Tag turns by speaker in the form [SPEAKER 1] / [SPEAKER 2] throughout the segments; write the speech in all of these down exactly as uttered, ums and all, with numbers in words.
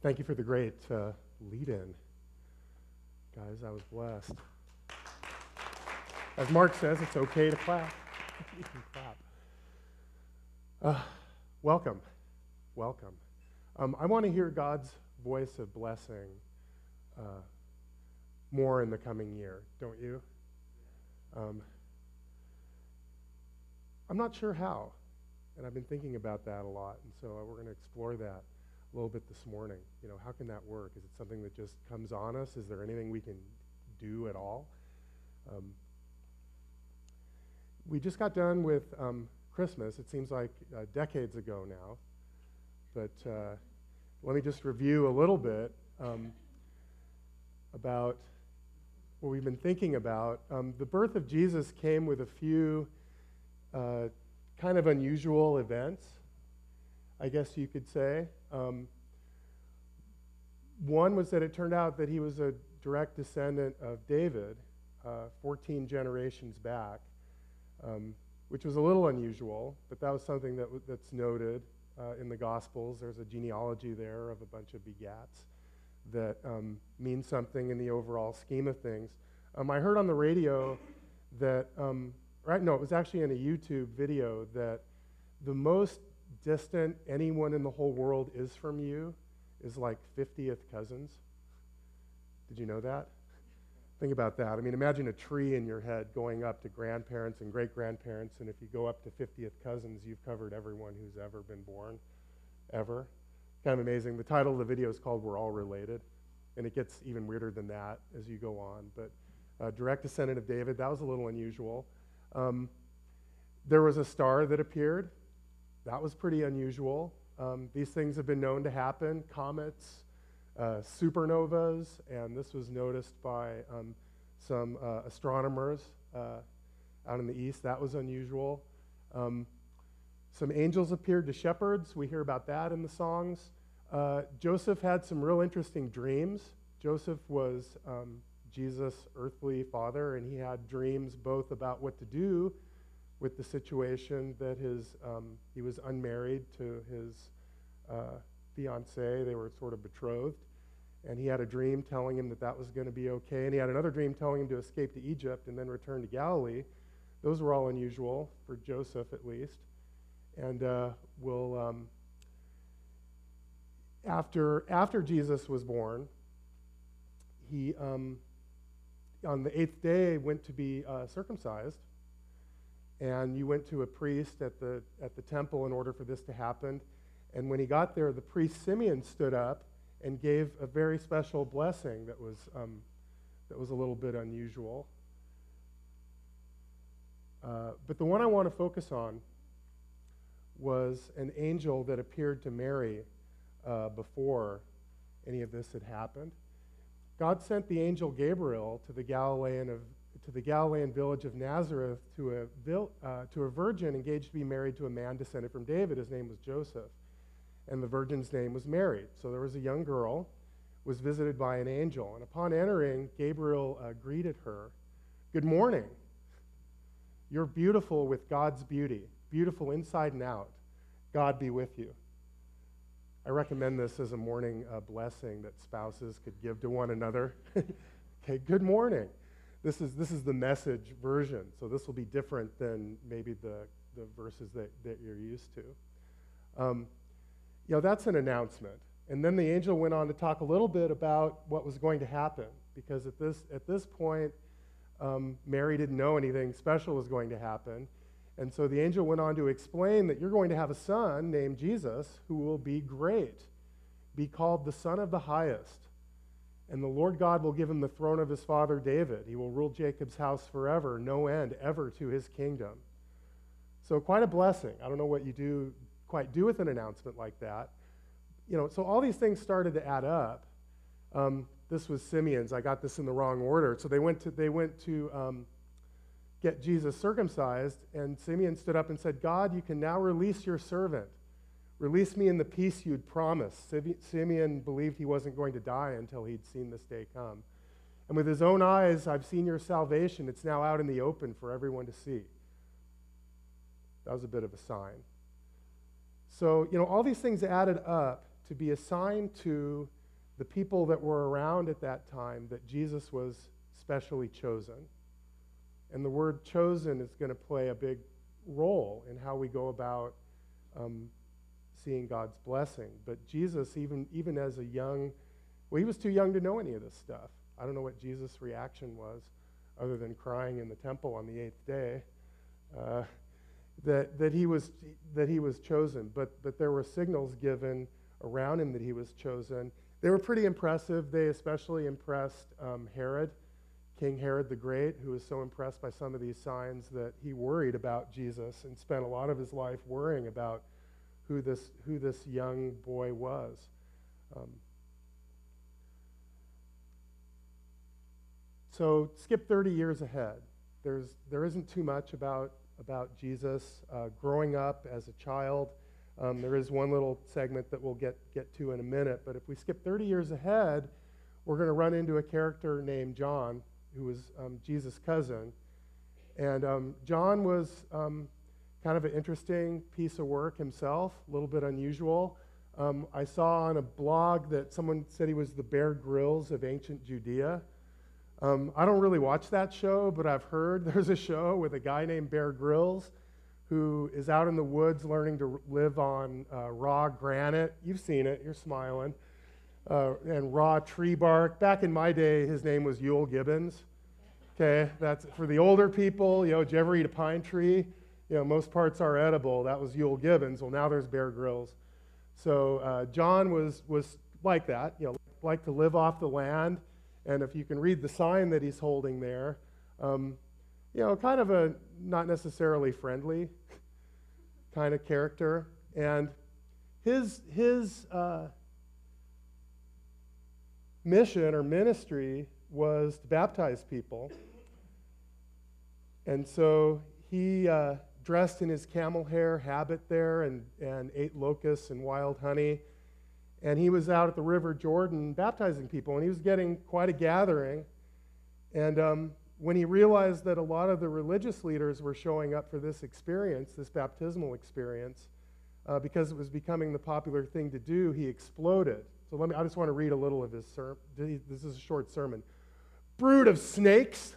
[SPEAKER 1] Thank you for the great uh, lead-in. Guys, I was blessed. As Mark says, it's okay to clap. You can clap. Uh, welcome. Welcome. Um, I want to hear God's voice of blessing uh, more in the coming year, don't you? Um, I'm not sure how, and I've been thinking about that a lot, and so uh, we're going to explore that a little bit this morning. You know, how can that work? Is it something that just comes on us? Is there anything we can do at all? Um, we just got done with um, Christmas. It seems like uh, decades ago now, but uh, let me just review a little bit um, about what we've been thinking about. Um, the birth of Jesus came with a few uh, kind of unusual events, I guess you could say. Um, one was that it turned out that he was a direct descendant of David, uh, fourteen generations back, um, which was a little unusual, but that was something that w- that's noted uh, in the Gospels. There's a genealogy there of a bunch of begats that um, means something in the overall scheme of things. Um, I heard on the radio that, um, right, no, it was actually in a YouTube video that the most distant anyone in the whole world is from you is like fiftieth cousins. Did you know that? Think about that. I mean, imagine a tree in your head going up to grandparents and great-grandparents, and if you go up to fiftieth cousins, you've covered everyone who's ever been born, ever. Kind of amazing. The title of the video is called We're All Related, and it gets even weirder than that as you go on. But uh, direct descendant of David, that was a little unusual. Um, there was a star that appeared. That was pretty unusual. Um, these things have been known to happen, comets, uh, supernovas, and this was noticed by um, some uh, astronomers uh, out in the east. That was unusual. Um, some angels appeared to shepherds. We hear about that in the songs. Uh, Joseph had some real interesting dreams. Joseph was um, Jesus' earthly father, and he had dreams both about what to do with the situation that his um, he was unmarried to his uh, fiancée. They were sort of betrothed, and he had a dream telling him that that was going to be okay, and he had another dream telling him to escape to Egypt and then return to Galilee. Those were all unusual for Joseph, at least. And uh, we'll um, after after Jesus was born, he um, on the eighth day went to be uh, circumcised. And you went to a priest at the at the temple in order for this to happen. And when he got there, the priest Simeon stood up and gave a very special blessing that was um, that was a little bit unusual. Uh, but the one I want to focus on was an angel that appeared to Mary uh, before any of this had happened. God sent the angel Gabriel to the Galilean of to the Galilean village of Nazareth to a, vil- uh, to a virgin engaged to be married to a man descended from David. His name was Joseph, and the virgin's name was Mary. So there was a young girl, was visited by an angel, and upon entering, Gabriel uh, greeted her, "Good morning. You're beautiful with God's beauty, beautiful inside and out. God be with you." I recommend this as a morning uh, blessing that spouses could give to one another. Okay, good morning. This is this is the Message version, so this will be different than maybe the, the verses that, that you're used to. Um, you know, that's an announcement. And then the angel went on to talk a little bit about what was going to happen, because at this at this point, um, Mary didn't know anything special was going to happen. And so the angel went on to explain that you're going to have a son named Jesus who will be great, be called the Son of the Highest. And the Lord God will give him the throne of his father David. He will rule Jacob's house forever, no end ever to his kingdom. So quite a blessing. I don't know what you do quite do with an announcement like that. You know, so all these things started to add up. Um, this was Simeon's. I got this in the wrong order. So they went to they went to um, get Jesus circumcised, and Simeon stood up and said, "God, you can now release your servant. Release me in the peace you'd promised." Simeon believed he wasn't going to die until he'd seen this day come. "And with his own eyes, I've seen your salvation. It's now out in the open for everyone to see." That was a bit of a sign. So, you know, all these things added up to be assigned to the people that were around at that time that Jesus was specially chosen. And the word chosen is going to play a big role in how we go about um, seeing God's blessing. But Jesus, even, even as a young, well, he was too young to know any of this stuff. I don't know what Jesus' reaction was, other than crying in the temple on the eighth day, uh, that, that, he was, that he was chosen. But, but there were signals given around him that he was chosen. They were pretty impressive. They especially impressed um, Herod, King Herod the Great, who was so impressed by some of these signs that he worried about Jesus and spent a lot of his life worrying about who this, who this young boy was. Um, so skip thirty years ahead. There's, there isn't too much about, about Jesus uh, growing up as a child. Um, there is one little segment that we'll get, get to in a minute, but if we skip thirty years ahead, we're going to run into a character named John, who was um, Jesus' cousin. And um, John was um, kind of an interesting piece of work himself, a little bit unusual. Um, I saw on a blog that someone said he was the Bear Grylls of ancient Judea. Um, I don't really watch that show, but I've heard there's a show with a guy named Bear Grylls who is out in the woods learning to live on uh, raw granite. You've seen it, you're smiling. Uh, and raw tree bark. Back in my day, his name was Yule Gibbons. Okay, that's for the older people. You know, did you ever eat a pine tree? You know, most parts are edible. That was Yule Gibbons. Well, now there's Bear Grylls. So uh, John was was like that. You know, like to live off the land. And if you can read the sign that he's holding there, um, you know, kind of a not necessarily friendly kind of character. And his his uh, mission or ministry was to baptize people. And so he uh, dressed in his camel hair habit there and, and ate locusts and wild honey. And he was out at the River Jordan baptizing people, and he was getting quite a gathering. And um, when he realized that a lot of the religious leaders were showing up for this experience, this baptismal experience, uh, because it was becoming the popular thing to do, he exploded. So let me, I just want to read a little of his sermon. This is a short sermon. Brood of snakes,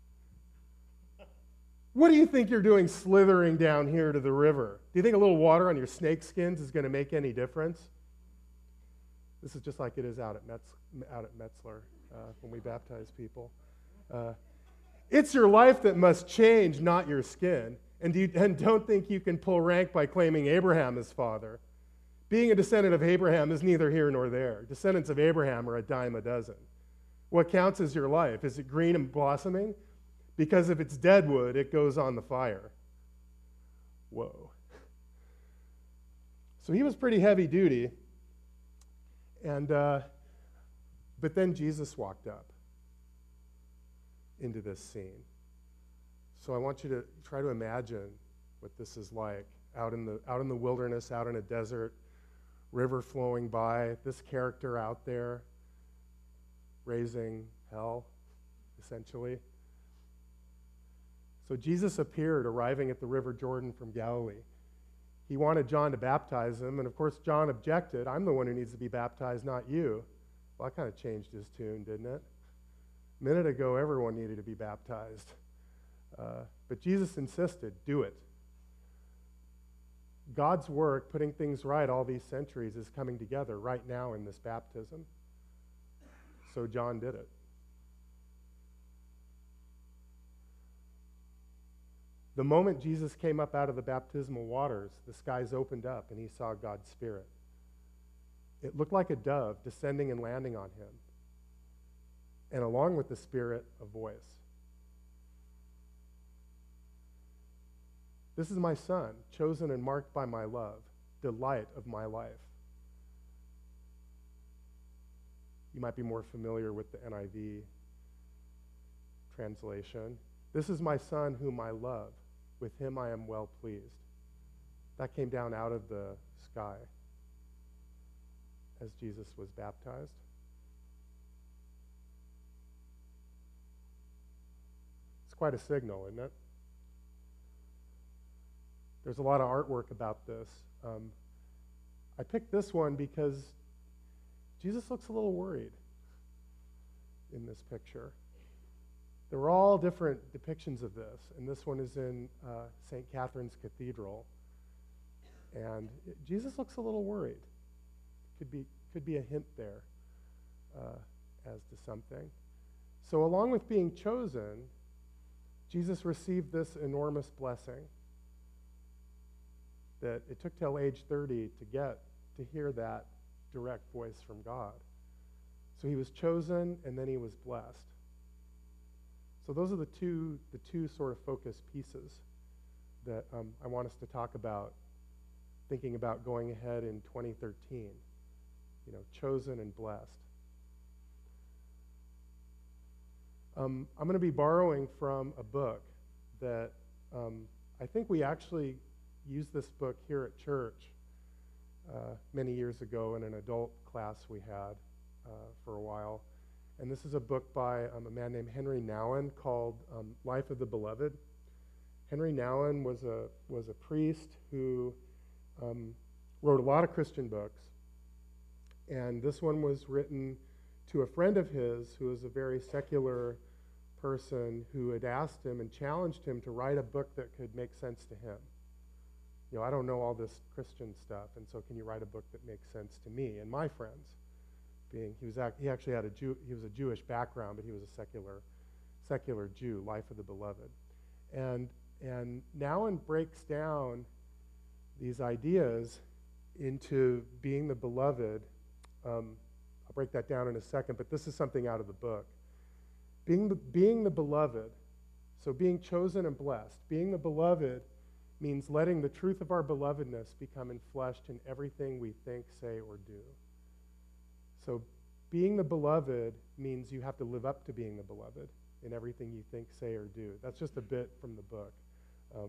[SPEAKER 1] what do you think you're doing slithering down here to the river? Do you think a little water on your snake skins is going to make any difference? This is just like it is out at, Metz, out at Metzler uh, when we baptize people. Uh, it's your life that must change, not your skin. And, do you, and don't think you can pull rank by claiming Abraham as father. Being a descendant of Abraham is neither here nor there. Descendants of Abraham are a dime a dozen. What counts is your life. Is it green and blossoming? Because if it's dead wood, it goes on the fire. Whoa. So he was pretty heavy duty. And, uh, but then Jesus walked up into this scene. So I want you to try to imagine what this is like out in the, out in the wilderness, out in a desert, river flowing by, this character out there raising hell, essentially. So Jesus appeared, arriving at the River Jordan from Galilee. He wanted John to baptize him, and of course John objected. I'm the one who needs to be baptized, not you. Well, that kind of changed his tune, didn't it? A minute ago, everyone needed to be baptized. Uh, but Jesus insisted, do it. God's work, putting things right all these centuries, is coming together right now in this baptism. So John did it. The moment Jesus came up out of the baptismal waters, the skies opened up and he saw God's Spirit. It looked like a dove descending and landing on him. And along with the Spirit, a voice. This is my Son, chosen and marked by my love, delight of my life. You might be more familiar with the N I V translation. This is my Son whom I love. With him I am well pleased. That came down out of the sky as Jesus was baptized. It's quite a signal, isn't it? There's a lot of artwork about this. Um, I picked this one because Jesus looks a little worried in this picture. There were all different depictions of this, and this one is in uh, Saint Catherine's Cathedral. And it, Jesus looks a little worried. Could be, could be a hint there uh, as to something. So along with being chosen, Jesus received this enormous blessing that it took till age thirty to get, to hear that direct voice from God. So he was chosen, and then he was blessed. So those are the two, the two sort of focus pieces that um, I want us to talk about, thinking about going ahead in twenty thirteen. You know, chosen and blessed. Um, I'm going to be borrowing from a book that um, I think we actually used this book here at church uh, many years ago in an adult class we had uh, for a while. And this is a book by um, a man named Henry Nouwen called um, Life of the Beloved. Henry Nouwen was a, was a priest who um, wrote a lot of Christian books. And this one was written to a friend of his who was a very secular person who had asked him and challenged him to write a book that could make sense to him. You know, I don't know all this Christian stuff, and so can you write a book that makes sense to me and my friends? Being he was act, he actually had a Jew, he was a Jewish background, but he was a secular secular Jew. Life of the Beloved, and and Nouwen breaks down these ideas into being the beloved. Um, I'll break that down in a second, but this is something out of the book. Being the, being the beloved, so being chosen and blessed, being the beloved means letting the truth of our belovedness become enfleshed in everything we think, say, or do. So being the beloved means you have to live up to being the beloved in everything you think, say, or do. That's just a bit from the book. Um,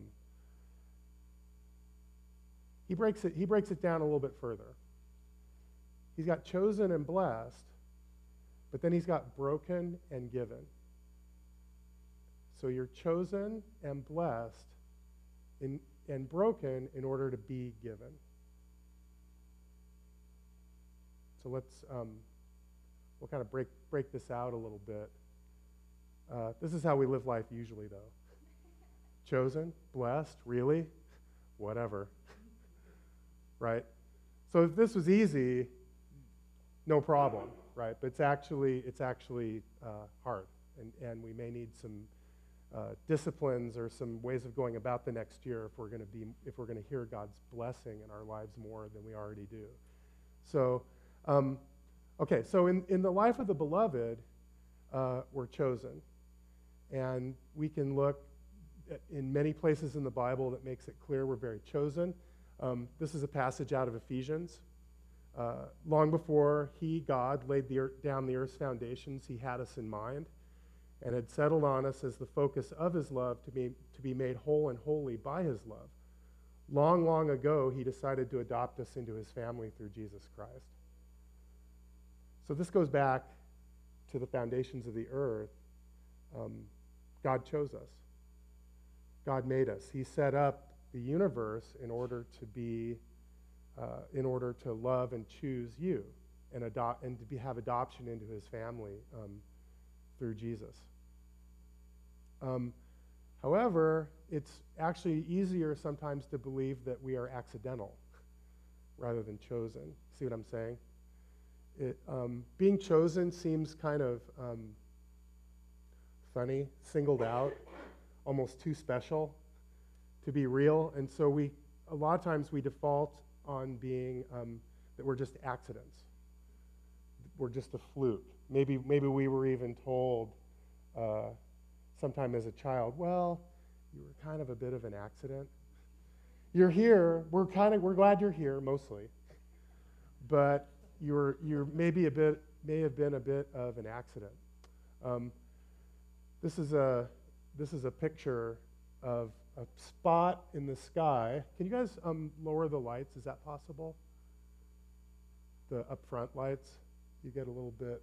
[SPEAKER 1] he breaks it, he breaks it down a little bit further. He's got chosen and blessed, but then he's got broken and given. So you're chosen and blessed in, and broken in order to be given. So let's, um, we'll kind of break, break this out a little bit. Uh, this is how we live life usually, though. Chosen, blessed, really? Whatever. Right? So if this was easy, no problem, right? But it's actually, it's actually uh, hard, and, and we may need some uh, disciplines or some ways of going about the next year if we're going to be, if we're going to hear God's blessing in our lives more than we already do. So, um, okay, so in, in the life of the beloved, uh, we're chosen, and we can look at, in many places in the Bible that makes it clear we're very chosen. Um, this is a passage out of Ephesians. Uh, long before he, God, laid the earth, down the earth's foundations, he had us in mind and had settled on us as the focus of his love to be, to be made whole and holy by his love. Long, long ago, he decided to adopt us into his family through Jesus Christ. So this goes back to the foundations of the earth. Um, God chose us. God made us. He set up the universe in order to be Uh, in order to love and choose you and adopt and to be, have adoption into his family um, through Jesus. Um, however, it's actually easier sometimes to believe that we are accidental rather than chosen. See what I'm saying? It, um, being chosen seems kind of um, funny, singled out, almost too special to be real, and so we a lot of times we default on being um, that we're just accidents. We're just a fluke. Maybe maybe we were even told uh, sometime as a child, well, you were kind of a bit of an accident. You're here. We're kind of we're glad you're here mostly, but you're you're maybe a bit may have been a bit of an accident. Um, this is a this is a picture of a spot in the sky. Can you guys um, lower the lights? Is that possible? The up front lights? You get a little bit.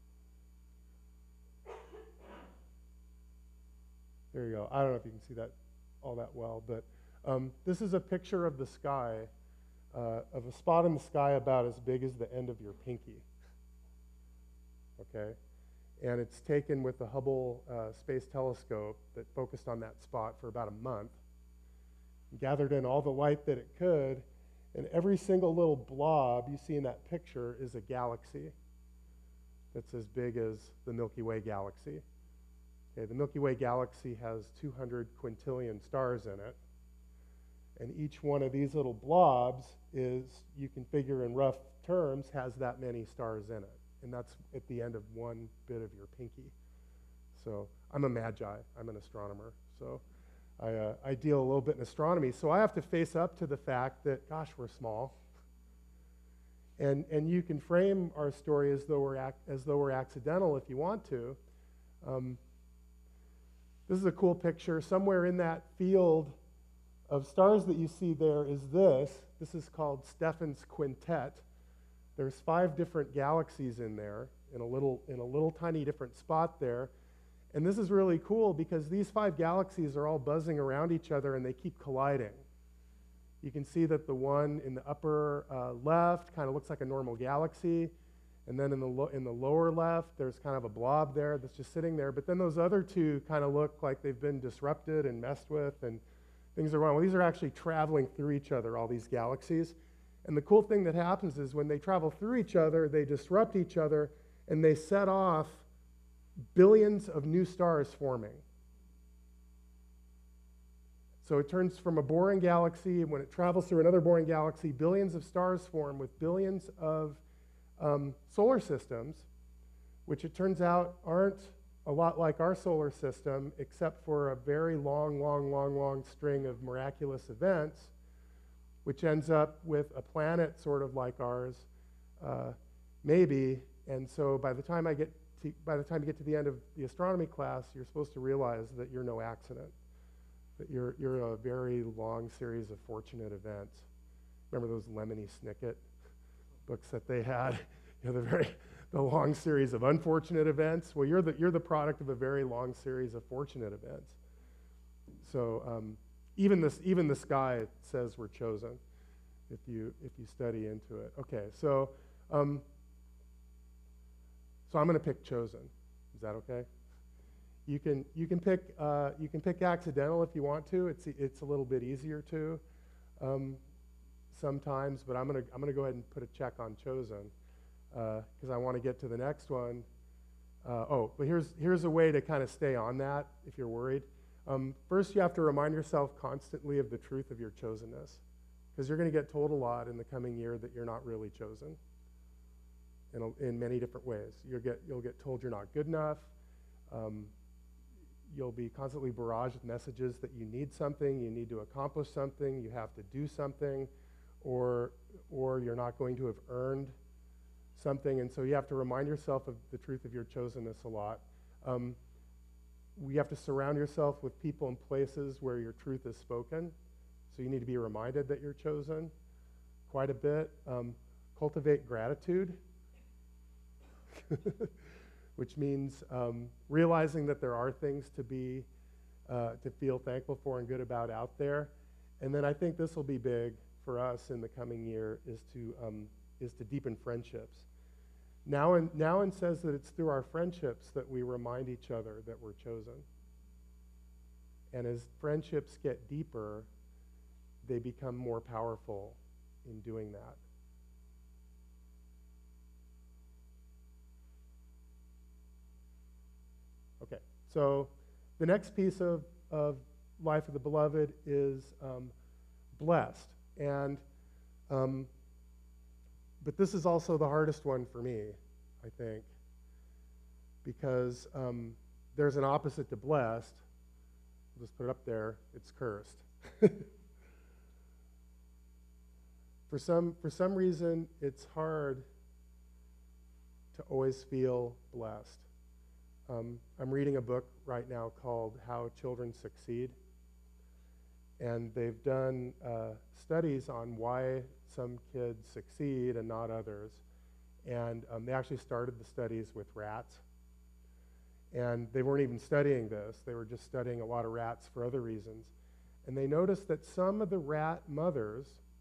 [SPEAKER 1] There you go. I don't know if you can see that all that well, but um, this is a picture of the sky uh, of a spot in the sky about as big as the end of your pinky. Okay? And it's taken with the Hubble uh, Space Telescope that focused on that spot for about a month, gathered in all the light that it could, and every single little blob you see in that picture is a galaxy that's as big as the Milky Way galaxy. Okay, the Milky Way galaxy has two hundred quintillion stars in it, and each one of these little blobs is, you can figure in rough terms, has that many stars in it. And that's at the end of one bit of your pinky. So I'm a magi. I'm an astronomer. So I, uh, I deal a little bit in astronomy. So I have to face up to the fact that, gosh, we're small. And, and you can frame our story as though we're, ac as though we're accidental if you want to. Um, this is a cool picture. Somewhere in that field of stars that you see there is this. This is called Stephan's Quintet. There's five different galaxies in there, in a little, in a little tiny different spot there. And this is really cool because these five galaxies are all buzzing around each other and they keep colliding. You can see that the one in the upper uh, left kind of looks like a normal galaxy. And then in the, lo in the lower left, there's kind of a blob there that's just sitting there. But then those other two kind of look like they've been disrupted and messed with and things are wrong. Well, these are actually traveling through each other, all these galaxies. And the cool thing that happens is when they travel through each other, they disrupt each other, and they set off billions of new stars forming. So it turns from a boring galaxy, and when it travels through another boring galaxy, billions of stars form with billions of um, solar systems, which it turns out aren't a lot like our solar system, except for a very long, long, long, long string of miraculous events, which ends up with a planet sort of like ours, uh, maybe. And so by the time I get to, by the time you get to the end of the astronomy class, you're supposed to realize that you're no accident, that you're, you're a very long series of fortunate events. Remember those Lemony Snicket books that they had? You know, the very, the long series of unfortunate events. Well, you're the, you're the product of a very long series of fortunate events. So, um, Even, this, even the sky says we're chosen if you, if you study into it. Okay, so, um, so I'm going to pick chosen. Is that okay? You can, you can, pick, uh, you can pick accidental if you want to. It's, it's a little bit easier to um, sometimes, but I'm going to I'm going to go ahead and put a check on chosen because uh, I want to get to the next one. Uh, oh, but here's, here's a way to kind of stay on that if you're worried. Um, first, you have to remind yourself constantly of the truth of your chosenness, because you're going to get told a lot in the coming year that you're not really chosen in, a, in many different ways. You'll get, you'll get told you're not good enough. Um, you'll be constantly barraged with messages that you need something, you need to accomplish something, you have to do something, or, or you're not going to have earned something. And so you have to remind yourself of the truth of your chosenness a lot. Um, You have to surround yourself with people and places where your truth is spoken. So you need to be reminded that you're chosen quite a bit. Um, cultivate gratitude, which means um, realizing that there are things to be, uh, to feel thankful for and good about out there. And then I think this will be big for us in the coming year is to, um, is to deepen friendships. Now and, now and says that it's through our friendships that we remind each other that we're chosen. And as friendships get deeper, they become more powerful in doing that. Okay, so the next piece of, of Life of the Beloved is um, blessed. And um, But this is also the hardest one for me, I think, because um, there's an opposite to blessed. I'll just put it up there. It's cursed. for some, for some reason, it's hard to always feel blessed. Um, I'm reading a book right now called How Children Succeed, and they've done uh, studies on why some kids succeed and not others. And um, they actually started the studies with rats. And they weren't even studying this. They were just studying a lot of rats for other reasons. And they noticed that some of the rat mothers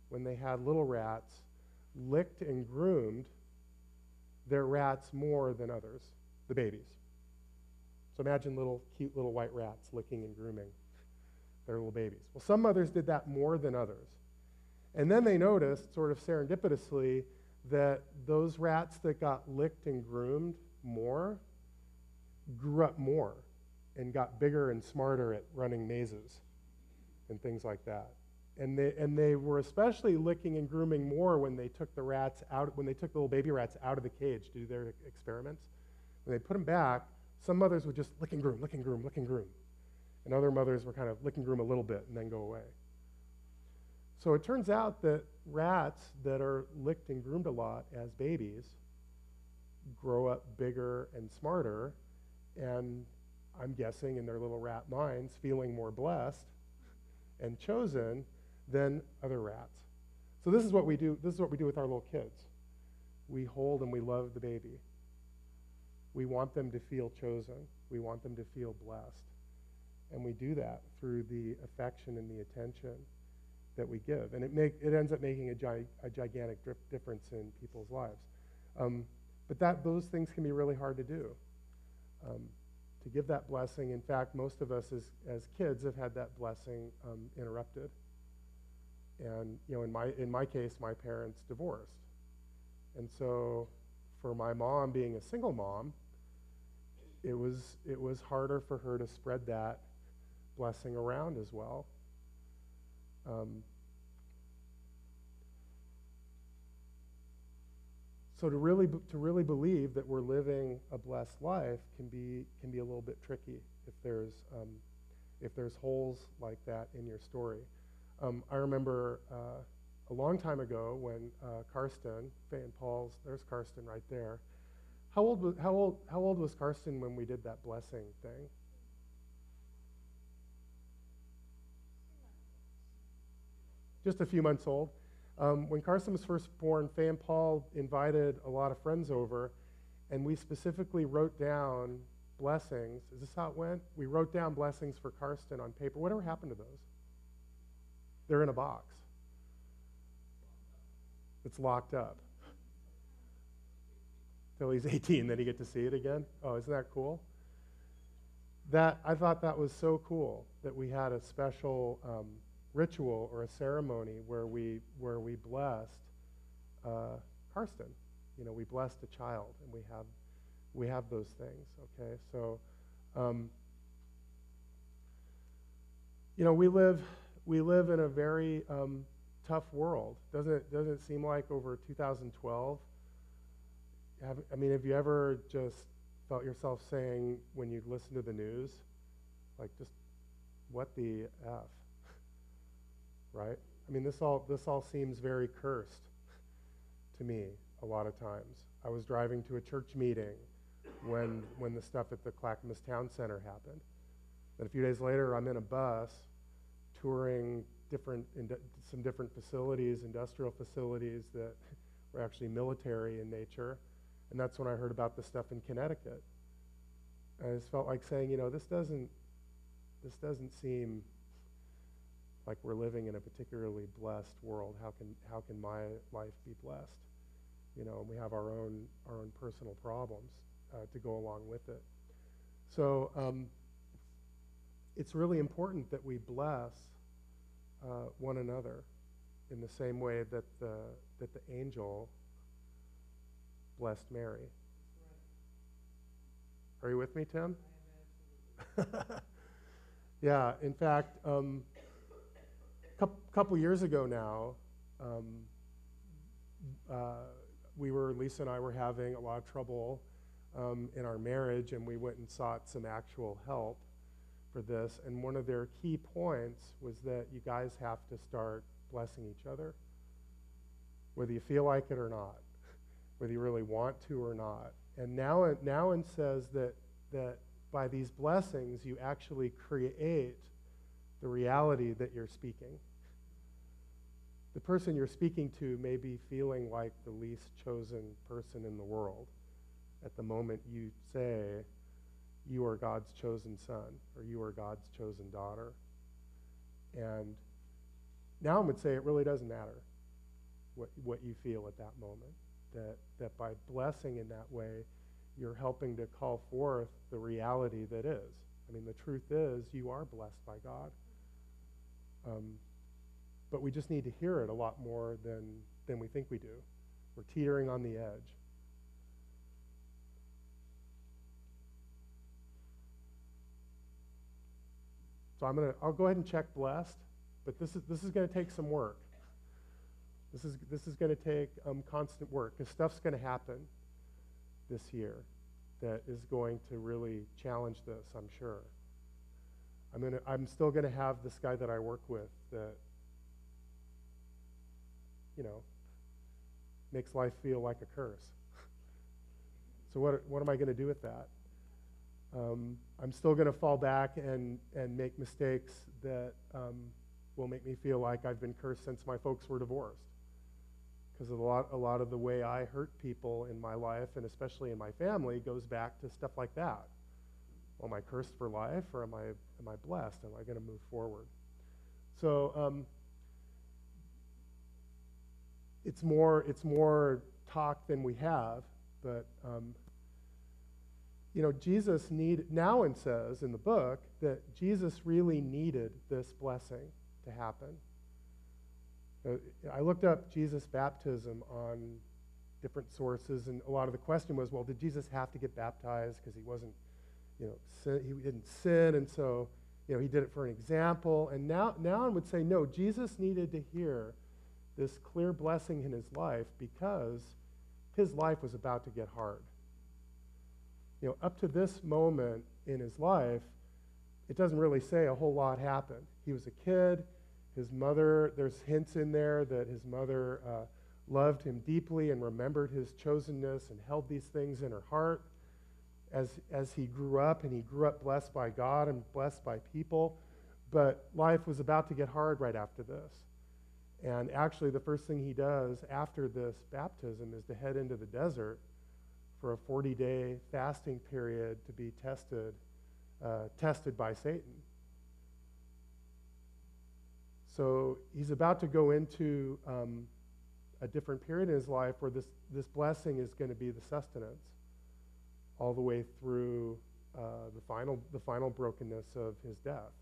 [SPEAKER 1] when they had little rats, licked and groomed their rats more than others, the babies. So imagine little, cute little white rats licking and grooming their little babies. Well, some mothers did that more than others. And then they noticed, sort of serendipitously, that those rats that got licked and groomed more grew up more and got bigger and smarter at running mazes and things like that. And they, and they were especially licking and grooming more when they took the rats out, when they took the little baby rats out of the cage to do their experiments. When they put them back, some mothers would just lick and groom, lick and groom, lick and groom. And other mothers were kind of lick and groom a little bit and then go away. So it turns out that rats that are licked and groomed a lot as babies grow up bigger and smarter, and I'm guessing in their little rat minds feeling more blessed and chosen than other rats. So this is what we do, this is what we do with our little kids. We hold and we love the baby. We want them to feel chosen. We want them to feel blessed. And we do that through the affection and the attention that we give. And it, make, it ends up making a, gi a gigantic difference in people's lives. Um, but that, those things can be really hard to do. Um, to give that blessing, in fact, most of us as, as kids have had that blessing um, interrupted. And you know, in my, in my case, my parents divorced. And so for my mom being a single mom, it was, it was harder for her to spread that blessing around as well. Um, so to really, to really believe that we're living a blessed life can be, can be a little bit tricky if there's, um, if there's holes like that in your story. Um, I remember uh, a long time ago when uh, Karsten, Faye and Paul's, there's Karsten right there. How old was, how old, how old was Karsten when we did that blessing thing? Just a few months old. Um, when Carson was first born, Faye and Paul invited a lot of friends over, and we specifically wrote down blessings. Is this how it went? We wrote down blessings for Karsten on paper. Whatever happened to those? They're in a box. It's locked up. Till he's eighteen, then you get to see it again. Oh, isn't that cool? That, I thought that was so cool that we had a special um, ritual or a ceremony where we where we blessed uh, Karsten. You know, we blessed a child, and we have we have those things. Okay, so um, you know, we live we live in a very um, tough world. Doesn't it, doesn't it seem like over two thousand twelve? Have, I mean, have you ever just felt yourself saying when you listen to the news, like, just what the F? Right? I mean, this all, this all seems very cursed to me a lot of times. I was driving to a church meeting when, when the stuff at the Clackamas Town Center happened. Then a few days later, I'm in a bus touring different, some different facilities, industrial facilities that were actually military in nature. And that's when I heard about the stuff in Connecticut. I just felt like saying, you know, this doesn't, this doesn't seem like we're living in a particularly blessed world. How can, how can my life be blessed? You know, and we have our own, our own personal problems uh, to go along with it. So um, it's really important that we bless uh, one another in the same way that the, that the angel blessed Mary. Right. Are you with me, Tim? I am absolutely. Yeah, in fact, um, a couple years ago now, um, uh, we were, Lisa and I were having a lot of trouble um, in our marriage, and we went and sought some actual help for this. And one of their key points was that you guys have to start blessing each other, whether you feel like it or not, whether you really want to or not. And now, it, now it says that, that by these blessings, you actually create the reality that you're speaking. The person you're speaking to may be feeling like the least chosen person in the world at the moment you say, you are God's chosen son, or you are God's chosen daughter. And now I would say it really doesn't matter. what, what you feel at that moment. That, that by blessing in that way, you're helping to call forth the reality that is. I mean, the truth is you are blessed by God. Um, but we just need to hear it a lot more than, than we think we do. We're teetering on the edge. So I'm gonna, I'll go ahead and check blessed, but this is this is going to take some work. This is this is going to take um, constant work, because stuff's going to happen this year that is going to really challenge this, I'm sure. I'm gonna I'm still going to have this guy that I work with that, you know, makes life feel like a curse. So what what am I going to do with that? Um, I'm still going to fall back and, and make mistakes that um, will make me feel like I've been cursed since my folks were divorced. Because a lot, a lot of the way I hurt people in my life, and especially in my family, goes back to stuff like that. Well, am I cursed for life, or am I, am I blessed? Am I going to move forward? So um, it's more, it's more talk than we have, but um, you know, Jesus need now and says in the book that Jesus really needed this blessing to happen. Uh, I looked up Jesus' baptism on different sources, and a lot of the question was, well, did Jesus have to get baptized because he wasn't, you know, sin, he didn't sin, and so, you know, he did it for an example. And now, now I would say, no, Jesus needed to hear this clear blessing in his life because his life was about to get hard. You know, up to this moment in his life, it doesn't really say a whole lot happened. He was a kid. His mother, there's hints in there that his mother uh, loved him deeply and remembered his chosenness and held these things in her heart. As, as he grew up, and he grew up blessed by God and blessed by people, but life was about to get hard right after this. And actually, the first thing he does after this baptism is to head into the desert for a forty-day fasting period to be tested, uh, tested by Satan. So he's about to go into um, a different period in his life where this, this blessing is going to be the sustenance all the way through uh, the final, the final brokenness of his death.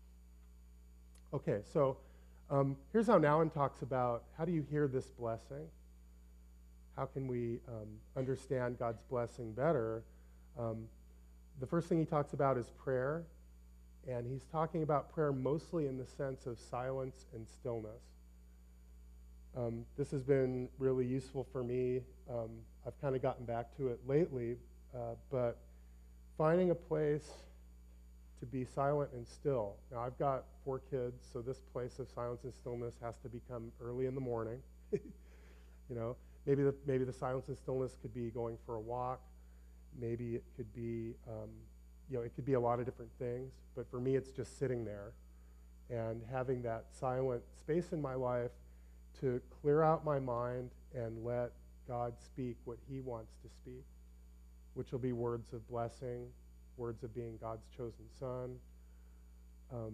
[SPEAKER 1] Okay, so um, here's how Nouwen talks about how do you hear this blessing? How can we um, understand God's blessing better? Um, the first thing he talks about is prayer, and he's talking about prayer mostly in the sense of silence and stillness. Um, this has been really useful for me. Um, I've kind of gotten back to it lately, uh, but finding a place to be silent and still. Now, I've got four kids, so this place of silence and stillness has to become early in the morning, you know. Maybe the, maybe the silence and stillness could be going for a walk. Maybe it could be, um, you know, it could be a lot of different things. But for me, it's just sitting there and having that silent space in my life to clear out my mind and let God speak what he wants to speak, which will be words of blessing, words of being God's chosen son. Um,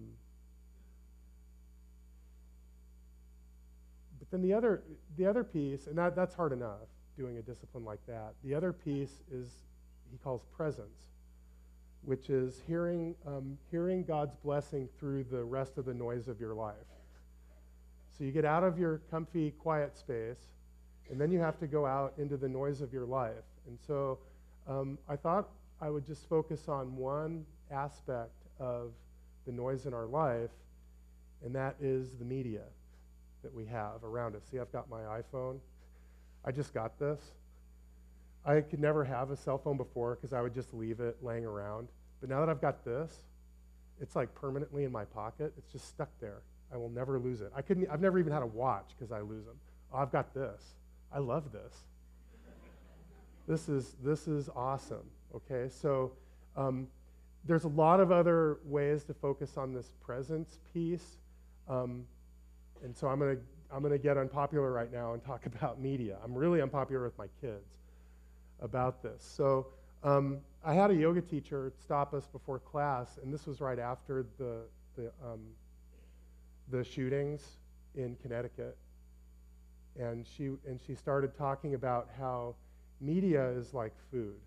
[SPEAKER 1] But then the other, the other piece, and that, that's hard enough, doing a discipline like that. The other piece is, he calls presence, which is hearing, um, hearing God's blessing through the rest of the noise of your life. So you get out of your comfy, quiet space, and then you have to go out into the noise of your life. And so um, I thought I would just focus on one aspect of the noise in our life, and that is the media that we have around us. See, I've got my iPhone. I just got this. I could never have a cell phone before because I would just leave it laying around. But now that I've got this, it's like permanently in my pocket. It's just stuck there. I will never lose it. I couldn't, I've never even had a watch because I lose them. Oh, I've got this. I love this. This is, this is awesome, okay? So um, there's a lot of other ways to focus on this presence piece. Um, And so I'm going to I'm going to get unpopular right now and talk about media. I'm really unpopular with my kids about this. So um, I had a yoga teacher stop us before class, and this was right after the the um, the shootings in Connecticut. and she and she started talking about how media is like food.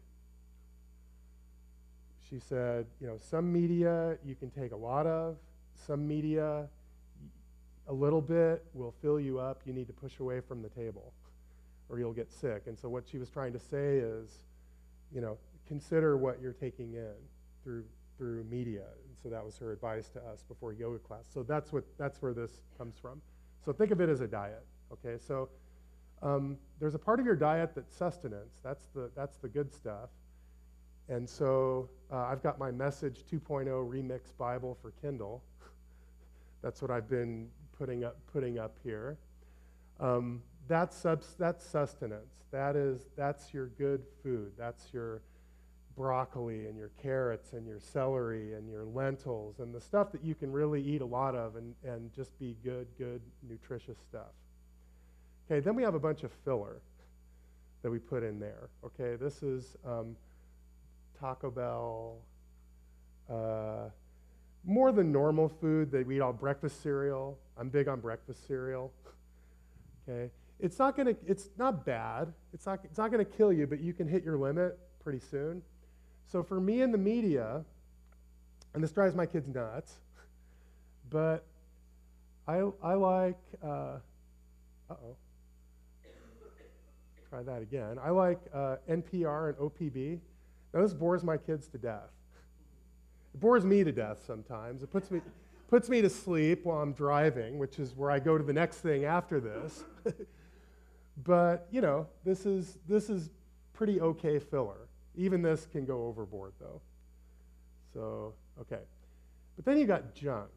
[SPEAKER 1] She said, you know, some media you can take a lot of, some media a little bit will fill you up. You need to push away from the table or you'll get sick. And so what she was trying to say is, you know, consider what you're taking in through through media. And so that was her advice to us before yoga class. So that's what that's where this comes from. So think of it as a diet. Okay, so um, there's a part of your diet that's sustenance. That's the that's the good stuff. And so uh, I've got my Message two point oh Remix Bible for Kindle. That's what I've been putting up putting up here. Um, that's subs- that's sustenance. That is that's your good food. That's your broccoli and your carrots and your celery and your lentils and the stuff that you can really eat a lot of and, and just be good, good, nutritious stuff. Okay, then we have a bunch of filler that we put in there. Okay, this is um, Taco Bell, uh, more than normal food that we eat all breakfast cereal. I'm big on breakfast cereal. Okay, it's not gonna, it's not bad. It's not, it's not gonna kill you, but you can hit your limit pretty soon. So for me in the media, and this drives my kids nuts, but I I like, uh, uh-oh, try that again. I like uh, N P R and O P B. Now this bores my kids to death. It bores me to death sometimes. It puts me, puts me to sleep while I'm driving, which is where I go to the next thing after this. But, you know, this is this is pretty okay filler. Even this can go overboard, though. So, okay. But then you got junk.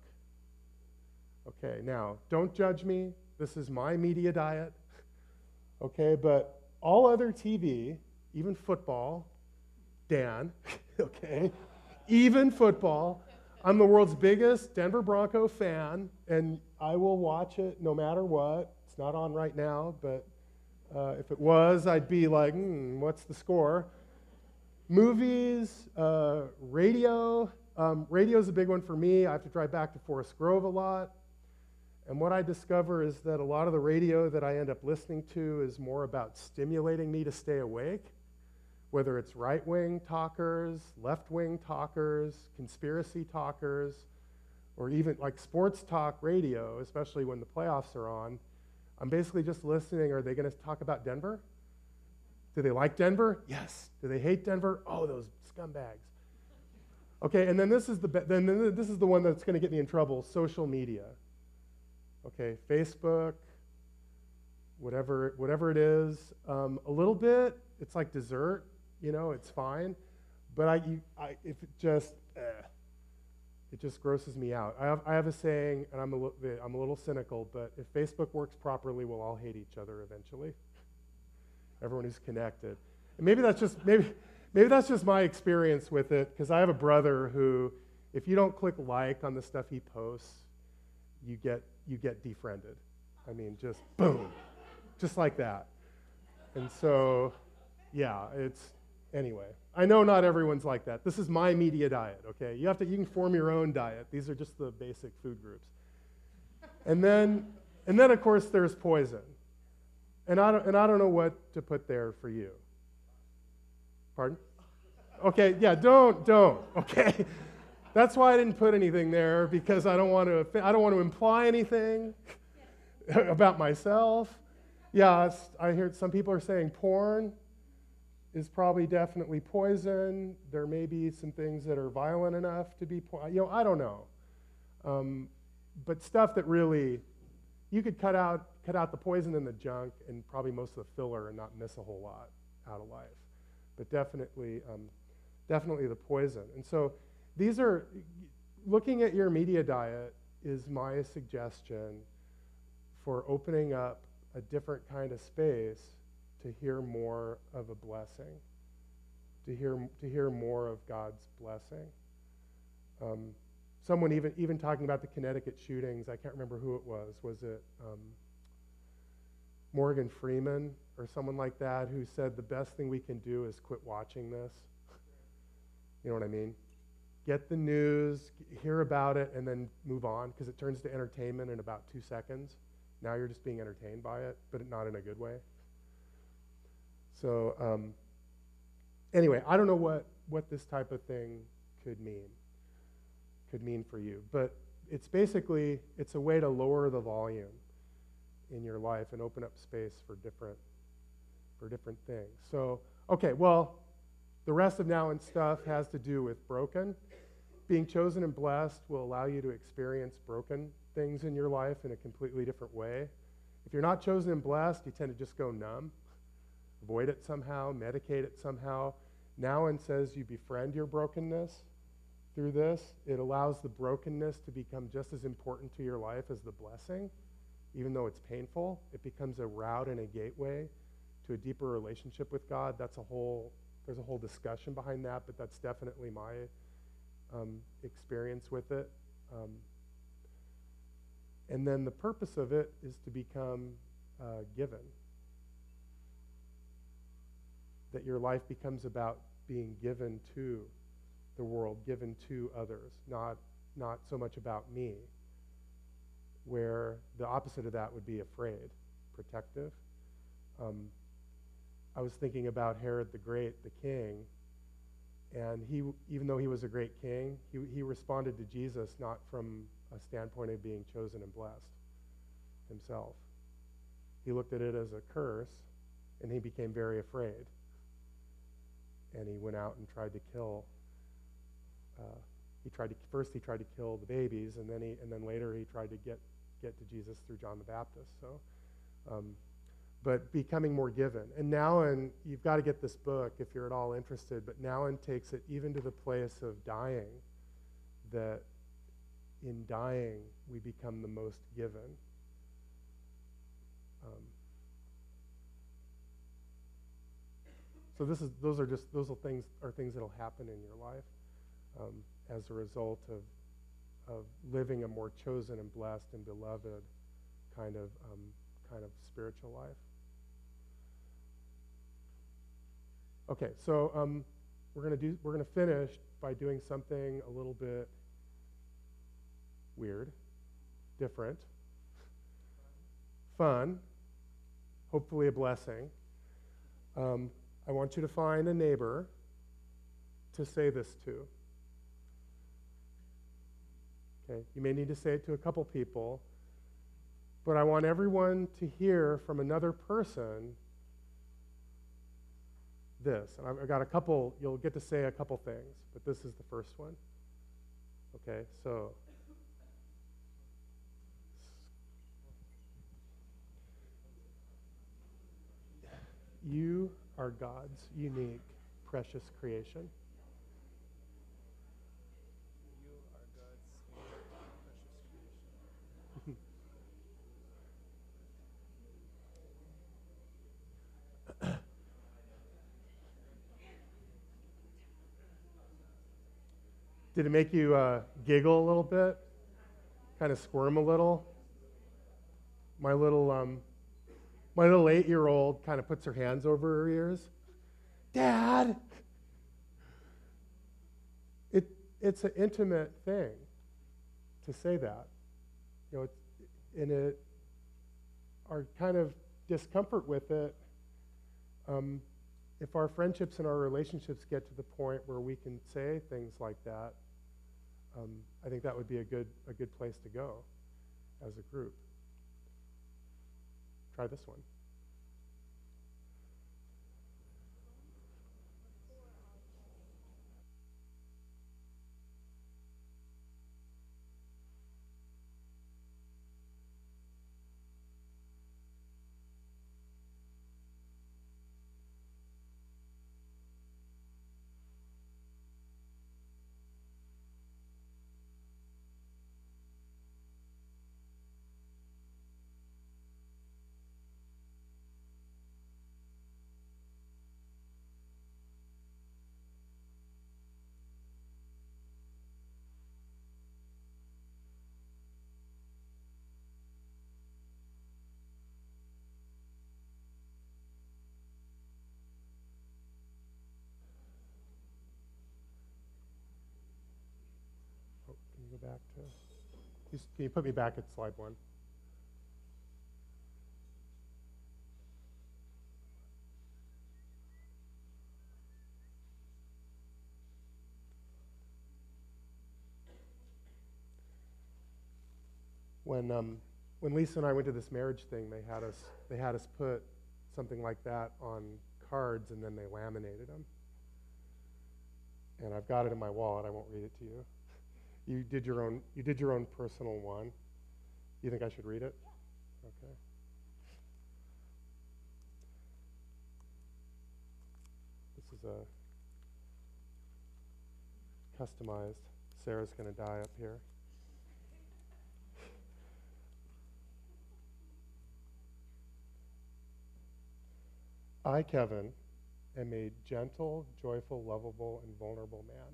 [SPEAKER 1] Okay, now, don't judge me. This is my media diet. Okay, but all other T V, even football, Dan, okay, even football, I'm the world's biggest Denver Bronco fan, and I will watch it no matter what. It's not on right now, but uh, if it was, I'd be like, hmm, what's the score? Movies, uh, radio. Um, radio is a big one for me. I have to drive back to Forest Grove a lot. And what I discover is that a lot of the radio that I end up listening to is more about stimulating me to stay awake, whether it's right-wing talkers, left-wing talkers, conspiracy talkers, or even like sports talk radio, especially when the playoffs are on. I'm basically just listening. Are they going to talk about Denver? Do they like Denver? Yes. Do they hate Denver? Oh, those scumbags. Okay, and then this is the be- then this is the one that's going to get me in trouble. Social media. Okay, Facebook, whatever whatever it is. Um, a little bit. It's like dessert. You know, it's fine. But I, you, I if it just, eh, it just grosses me out. I have I have a saying, and I'm a li- I'm a little cynical, but if Facebook works properly, we'll all hate each other eventually. Everyone who's connected. And maybe that's just maybe maybe that's just my experience with it, because I have a brother who, if you don't click like on the stuff he posts, you get you get defriended. I mean, just boom, just like that. And so, yeah, it's anyway. I know not everyone's like that. This is my media diet. Okay, you have to you can form your own diet. These are just the basic food groups. And then and then of course there's poison. And I don't, and I don't know what to put there for you. Pardon? Okay, yeah, don't, don't, okay? That's why I didn't put anything there, because I don't want to, I don't want to imply anything about myself. Yeah, I heard some people are saying porn is probably definitely poison. There may be some things that are violent enough to be, po- you know, I don't know. Um, but stuff that really, you could cut out cut out the poison and the junk and probably most of the filler and not miss a whole lot out of life. But definitely, um, definitely the poison. And so these are, looking at your media diet is my suggestion for opening up a different kind of space to hear more of a blessing, to hear to hear more of God's blessing. Um, someone even even talking about the Connecticut shootings, I can't remember who it was. Was it um, Morgan Freeman or someone like that, who said the best thing we can do is quit watching this? You know what I mean? Get the news, hear about it, and then move on, because it turns to entertainment in about two seconds. Now you're just being entertained by it, but not in a good way. So um, anyway, I don't know what, what this type of thing could mean, could mean for you. But it's basically, it's a way to lower the volume in your life and open up space for different, for different things. So, okay, well, the rest of now and stuff has to do with broken. Being chosen and blessed will allow you to experience broken things in your life in a completely different way. If you're not chosen and blessed, you tend to just go numb, avoid it somehow, medicate it somehow. Now and says you befriend your brokenness through this. It allows the brokenness to become just as important to your life as the blessing. Even though it's painful, it becomes a route and a gateway to a deeper relationship with God. That's a whole, there's a whole discussion behind that, but that's definitely my um, experience with it. Um, and then the purpose of it is to become uh, given. That your life becomes about being given to the world, given to others, not, not so much about me, where the opposite of that would be afraid, protective. Um, I was thinking about Herod the Great, the king, and he, even though he was a great king, he, he responded to Jesus not from a standpoint of being chosen and blessed himself. He looked at it as a curse, and he became very afraid. And he went out and tried to kill. Uh, he tried to first he tried to kill the babies, and then he and then later he tried to get get to Jesus through John the Baptist. So, um, but becoming more given. And Nouwen, you've got to get this book if you're at all interested. But Nouwen takes it even to the place of dying. That in dying we become the most given. Um, So this is those are just those are things are things that'll happen in your life um, as a result of of living a more chosen and blessed and beloved kind of um, kind of spiritual life. Okay, so um, we're gonna do we're gonna finish by doing something a little bit weird, different, fun, hopefully a blessing. Um, I want you to find a neighbor to say this to. Okay, you may need to say it to a couple people, but I want everyone to hear from another person this. And I've got a couple, you'll get to say a couple things, but this is the first one. Okay, so you are God's unique, precious creation.
[SPEAKER 2] You are God's unique, precious creation.
[SPEAKER 1] Did it make you uh, giggle a little bit? Kind of squirm a little? My little um, my little eight-year-old kind of puts her hands over her ears. Dad! It, it's an intimate thing to say that. You know, it's, and it, our kind of discomfort with it, um, if our friendships and our relationships get to the point where we can say things like that, um, I think that would be a good, a good place to go as a group. Try this one. Oh, can you go back to, can you put me back at slide one? When um, when Lisa and I went to this marriage thing, they had us they had us put something like that on cards, and then they laminated them. And I've got it in my wallet. I won't read it to you. You did your own. You did your own personal one. You think I should read it? Yeah. Okay. This is a customized. Sarah's going to die up here. I, Kevin, am a gentle, joyful, lovable, and vulnerable man.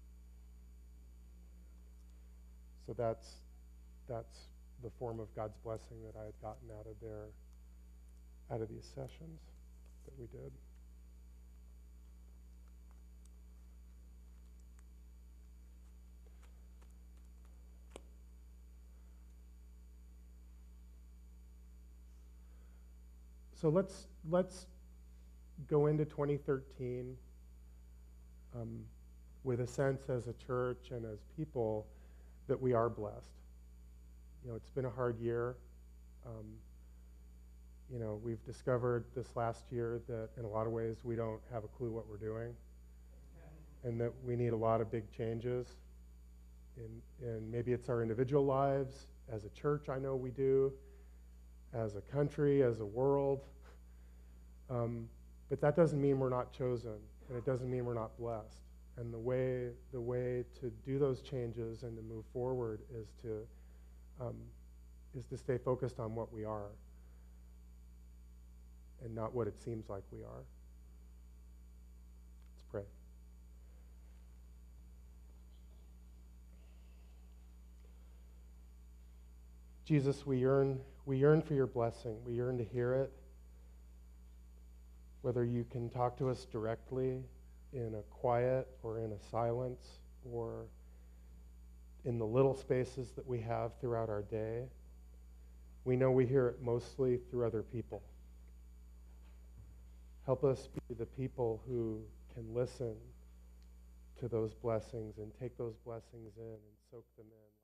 [SPEAKER 1] So that's that's the form of God's blessing that I had gotten out of their out of these sessions that we did. So let's let's go into twenty thirteen um, with a sense as a church and as people that we are blessed. You know, it's been a hard year. Um, you know, we've discovered this last year that in a lot of ways we don't have a clue what we're doing, and that we need a lot of big changes. In, in maybe it's our individual lives. As a church, I know we do. As a country, as a world. Um, but that doesn't mean we're not chosen, and it doesn't mean we're not blessed. And the way the way to do those changes and to move forward is to um, is to stay focused on what we are, and not what it seems like we are. Let's pray. Jesus, we yearn we yearn for your blessing. We yearn to hear it. Whether you can talk to us directly in a quiet or in a silence or in the little spaces that we have throughout our day, we know we hear it mostly through other people. Help us be the people who can listen to those blessings and take those blessings in and soak them in.